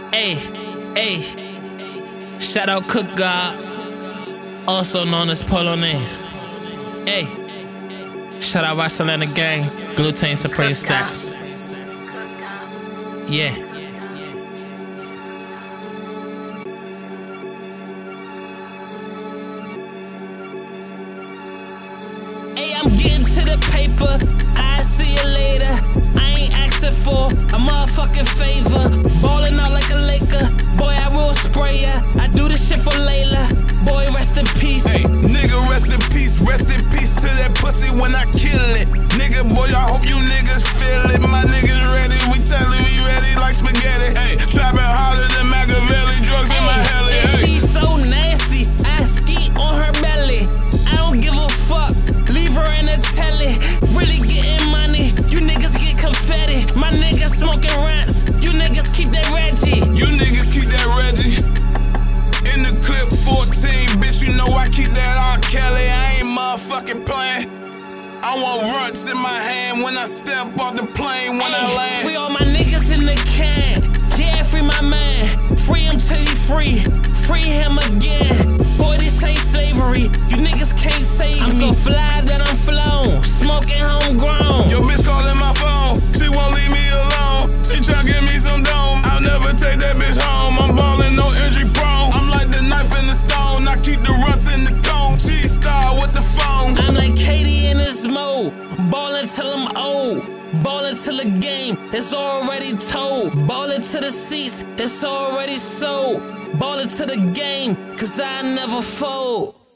Hey, shout out Cook God, also known as Polo Neemz. Hey, shout out Wrestling Gang, Gluten Supreme Stacks. Yeah. Hey, I'm getting to the paper. I see you later. I ain't asking for a motherfucking favor. Ballin' out like a Laker. Boy, I will spray ya. I do this shit for Layla. Boy, rest in peace. Hey, nigga, rest in peace. Rest in peace to that pussy when I kill it. Nigga, boy, I hope you niggas feel it. My niggas ready. We tell it, we ready like spaghetti. Hey, trapping harder than Machiavelli. Drugs in my heli. Hey, she's so nasty. I ski on her belly. I don't give a fuck. Leave her in the telly. Really getting money. You niggas get confetti. My niggas smoking rats. You niggas keep that Reggie. You niggas keep that Reggie. In the clip 14, bitch, you know I keep that R. Kelly. I ain't motherfucking playing. I want runts in my hand when I step off the plane when I land. Free all my niggas in the can. Yeah, free my man. Free him till he free. Free him again. Boy, this ain't slavery. You niggas can't save me. I'm so fly that I'm flown. Smoking homegrown. Your bitch calling my phone. She won't leave me alone. She tryna give me some dome. I'll never take that bitch home. I'm ballin', no injury prone. I'm like the knife in the stone. I keep the runs in the cone. G-Star with the phone. I'm like Katie in this mode. Ballin' till I'm old. Ballin' till the game, it's already told. Ballin' to the seats, it's already sold. Ballin' to the game, cause I never fold.